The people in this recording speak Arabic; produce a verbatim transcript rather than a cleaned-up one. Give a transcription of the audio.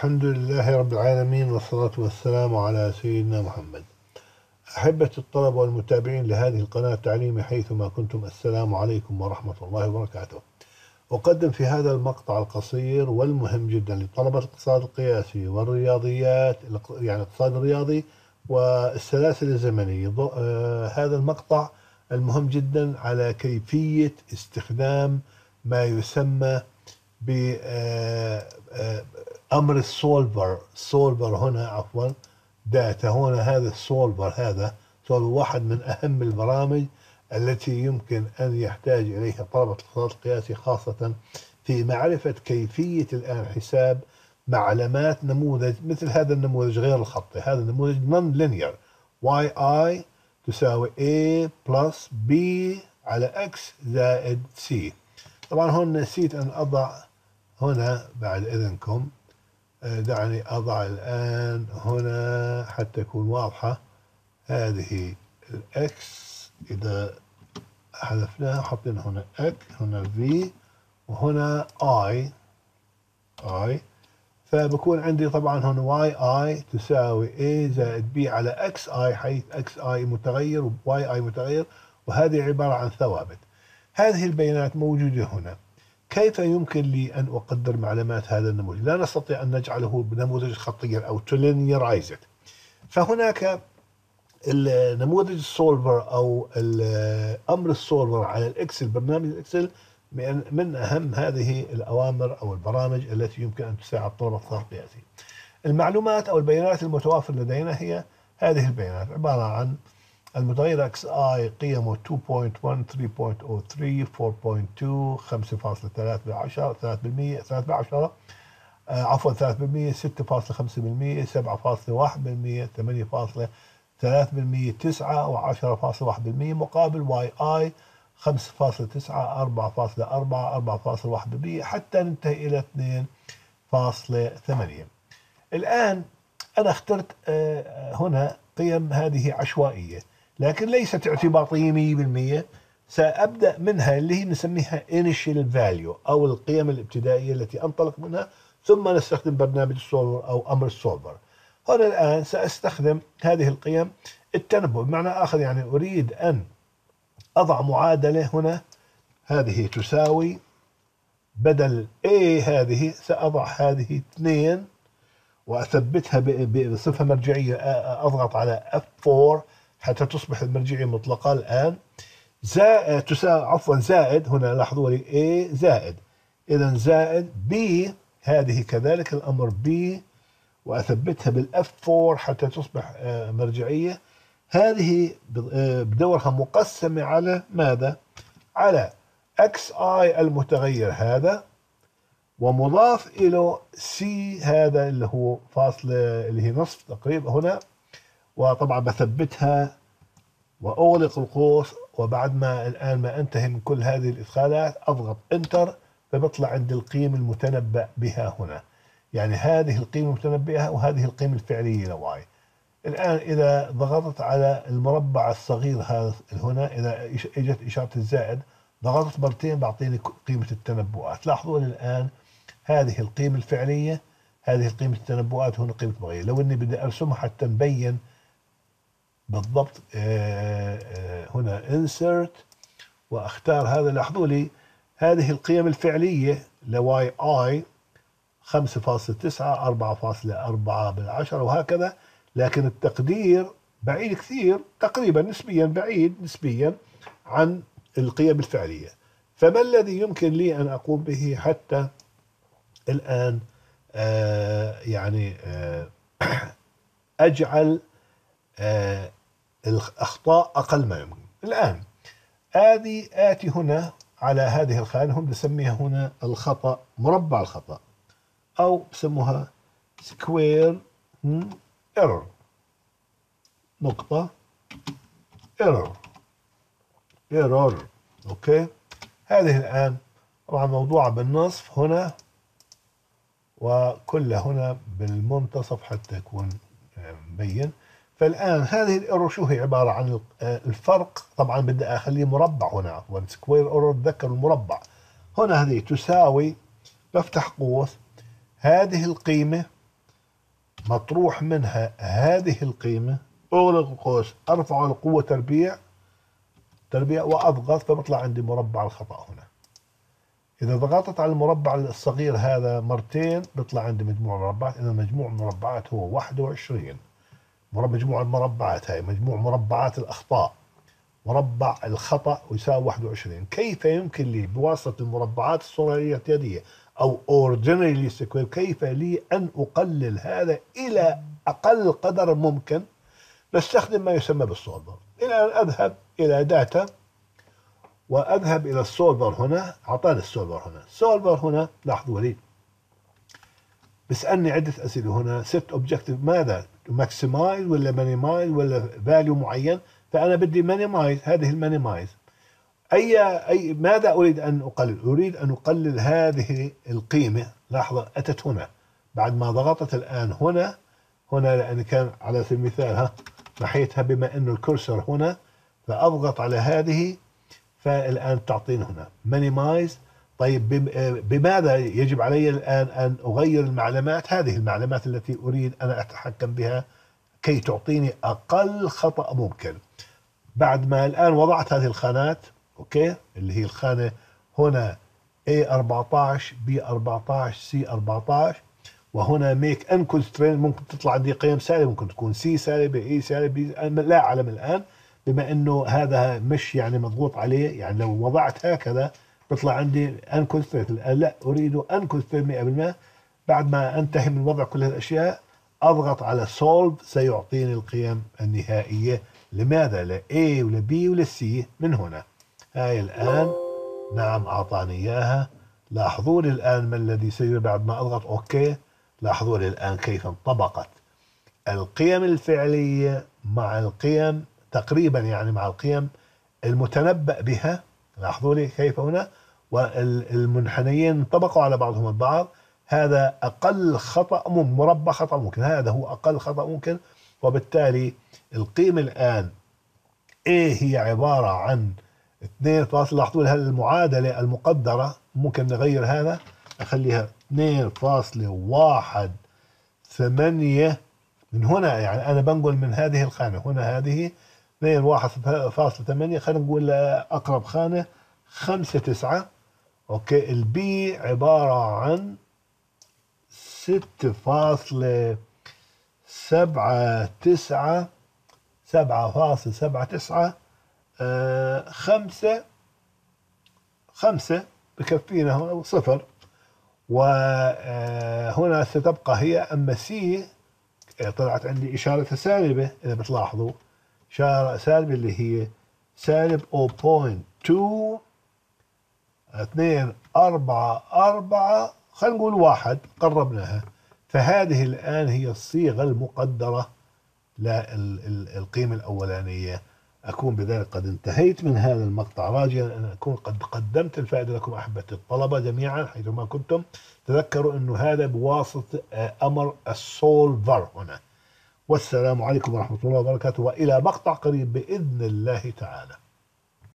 الحمد لله رب العالمين، والصلاة والسلام على سيدنا محمد. أحبة الطلبة والمتابعين لهذه القناة التعليمية حيثما كنتم، السلام عليكم ورحمة الله وبركاته. أقدم في هذا المقطع القصير والمهم جدا لطلبة الاقتصاد القياسي والرياضيات، يعني الاقتصاد الرياضي والسلاسل الزمنية، آه هذا المقطع المهم جدا على كيفية استخدام ما يسمى ب آه آه امر السولفر. سولفر هنا عفوا داتا هنا، هذا السولفر هذا سولفر واحد من اهم البرامج التي يمكن ان يحتاج اليها طلبة الاقتصاد القياسي، خاصة في معرفة كيفية الان حساب معلمات نموذج مثل هذا النموذج غير الخطي. هذا النموذج نون لينير، واي اي تساوي A بلس B على X زائد C. طبعا هون نسيت ان اضع هنا بعد اذنكم، دعني أضع الآن هنا حتى تكون واضحة. هذه الإكس إذا حذفناها حطينا هنا إك، هنا في، وهنا آي آي، فبكون عندي طبعا هنا واي آي تساوي A زائد B على إكس آي، حيث إكس آي متغير وواي آي متغير، وهذه عبارة عن ثوابت. هذه البيانات موجودة هنا. كيف يمكن لي أن أقدر معلومات هذا النموذج؟ لا نستطيع أن نجعله بنموذج خطيا أو تلينيرايز. فهناك النموذج السولفر أو أمر السولفر على الإكسل، برنامج الإكسل من أهم هذه الأوامر أو البرامج التي يمكن أن تساعد طلبة الاقتصاد القياسي. المعلومات أو البيانات المتوافرة لدينا هي هذه البيانات، عبارة عن المتغير اكس اي قيمه اثنين فاصلة واحد، ثلاثة فاصلة صفر ثلاثة، أربعة فاصلة اثنين، خمسة فاصلة ثلاثة بالعشرة، ثلاثة بالمئة، ثلاثة بعشرة، آه عفوا ثلاثة بالمئة، ستة فاصلة خمسة بالمئة، سبعة فاصلة واحد بالمئة، ثمانية فاصلة ثلاثة بالمئة، تسعة وعشرة فاصلة واحد بالمئة، مقابل واي اي خمسة فاصلة تسعة، أربعة فاصلة أربعة، أربعة فاصلة واحد بالمئة، حتى ننتهي إلى اثنين فاصلة ثمانية. الآن أنا اخترت آه هنا قيم هذه عشوائية، لكن ليست اعتباطية مئة بالمئة. سأبدأ منها اللي هي نسميها initial value أو القيم الابتدائية التي أنطلق منها، ثم نستخدم برنامج السولفر أو أمر السولفر. هنا الآن سأستخدم هذه القيم التنبؤ، بمعنى آخر يعني أريد أن أضع معادلة هنا، هذه تساوي بدل A هذه سأضع هذه اثنين وأثبتها بصفة مرجعية، أضغط على إف أربعة حتى تصبح المرجعية مطلقة الآن. زائد تساوي عفوا زائد، هنا لاحظوا لي A زائد، إذا زائد B هذه كذلك الأمر B، وأثبتها بالإف أربعة حتى تصبح مرجعية. هذه بدورها مقسمة على ماذا؟ على إكس آي المتغير هذا، ومضاف إلى C هذا اللي هو فاصلة اللي هي نصف تقريبا هنا، وطبعا بثبتها وأغلق القوس. وبعد ما الآن ما أنتهي من كل هذه الإدخالات أضغط انتر، فبطلع عند القيمة المتنبأ بها هنا، يعني هذه القيمة المتنبئة وهذه القيمة الفعلية لواي. الآن إذا ضغطت على المربع الصغير هذا هنا، إذا إجت إشارة الزائد ضغطت مرتين بعطيني قيمة التنبؤات. لاحظوا الآن هذه القيمة الفعلية، هذه القيمة التنبؤات، هنا قيمة مغيرة. لو إني بدي أرسمها حتى نبين بالضبط، هنا insert واختار هذا. لاحظوا لي هذه القيم الفعلية لواي اي خمسة فاصلة تسعة، أربعة فاصلة أربعة بالعشرة، وهكذا، لكن التقدير بعيد كثير، تقريبا نسبيا بعيد نسبيا عن القيم الفعلية. فما الذي يمكن لي أن أقوم به حتى الآن آه يعني آه أجعل آه الأخطاء أقل ما يمكن؟ الآن آدي آتي هنا على هذه الخانة، هم بسميها هنا الخطأ، مربع الخطأ، أو بسموها سكوير ايرور، نقطة ايرور ايرور أوكي. هذه الآن طبعا موضوعة بالنصف هنا، وكلها هنا بالمنتصف حتى يكون مبين. فالآن هذه الايرور شو هي؟ عبارة عن الفرق، طبعا بدي أخليه مربع هنا، عفوا سكوير ايرور، تذكر المربع. هنا هذه تساوي، بفتح قوس، هذه القيمة مطروح منها هذه القيمة، أغلق القوس، أرفعه لقوة تربيع تربيع وأضغط، فبطلع عندي مربع الخطأ هنا. إذا ضغطت على المربع الصغير هذا مرتين بيطلع عندي مجموع مربعات. إذا مجموع المربعات هو واحد وعشرين. مجموع المربعات هاي مجموع مربعات الأخطاء، مربع الخطأ يساوي واحد وعشرين. كيف يمكن لي بواسطة المربعات الصورية الاعتيادية أو ordinary sequence كيف لي أن أقلل هذا إلى أقل قدر ممكن؟ نستخدم ما يسمى بالسولفر. إلى أن أذهب إلى داتا وأذهب إلى السولفر هنا. أعطاني السولفر هنا. السولفر هنا لاحظوا لي بسألني عدة أسئلة هنا. set objective ماذا؟ maximize ولا minimize ولا value معين؟ فأنا بدي minimize. هذه المينيمايز أي أي ماذا أريد أن أقلل؟ أريد أن أقلل هذه القيمة. لاحظوا أتت هنا بعد ما ضغطت الآن هنا هنا لأن كان على سبيل المثال ها ناحيتها بما أنه الكرسر هنا، فأضغط على هذه فالآن تعطيني هنا minimize. طيب بماذا يجب علي الآن أن أغير المعلومات؟ هذه المعلومات التي أريد أن أتحكم بها كي تعطيني أقل خطأ ممكن. بعد ما الآن وضعت هذه الخانات أوكي اللي هي الخانة هنا A أربعتاشر B أربعتاشر C أربعتاشر، وهنا make n constraint ممكن تطلع عندي قيم سالبة، ممكن تكون C سالبة A سالبة، لا أعلم الآن بما أنه هذا مش يعني مضغوط عليه. يعني لو وضعت هكذا بيطلع عندي n constraint. الآن لا أريد n constraint مئة بالمئة. بعد ما أنتهي من وضع كل هالأشياء أضغط على solve سيعطيني القيم النهائية. لماذا؟ ل A ولا B ولا C من هنا. هاي الآن نعم أعطاني إياها. لاحظوا لي الآن ما الذي سيصير بعد ما أضغط أوكي. لاحظوا لي الآن كيف انطبقت القيم الفعلية مع القيم تقريبا يعني مع القيم المتنبأ بها. لاحظوا لي كيف هنا والمنحنيين انطبقوا على بعضهم البعض. هذا أقل خطأ ممكن، مربع خطأ ممكن، هذا هو أقل خطأ ممكن. وبالتالي القيمة الآن A هي عبارة عن اثنين فاصلة. لاحظوا هذه المعادلة المقدرة ممكن نغير هذا أخليها اثنين فاصلة واحد ثمانية من هنا. يعني أنا بنقل من هذه الخانة هنا هذه اثنين واحد فاصلة ثمانية. خلينا نقول أقرب خانة خمسة تسعة. أوكي البي عبارة عن ستة فاصلة سبعة تسعة سبعة فاصلة سبعة تسعة آه خمسة خمسة بكفينا صفر. وهنا ستبقى هي. أما سي طلعت عندي إشارة سالبة. إذا بتلاحظوا إشارة سالبة اللي هي سالب صفر فاصلة اثنين اثنين أربعة أربعة خلينا نقول واحد قربناها. فهذه الآن هي الصيغة المقدرة للقيمة الأولانية. أكون بذلك قد انتهيت من هذا المقطع، راجيا أن أكون قد قدمت الفائدة لكم أحبتي الطلبة جميعا حيثما كنتم. تذكروا أنه هذا بواسطة أمر السولفر هنا. والسلام عليكم ورحمة الله وبركاته، وإلى مقطع قريب بإذن الله تعالى.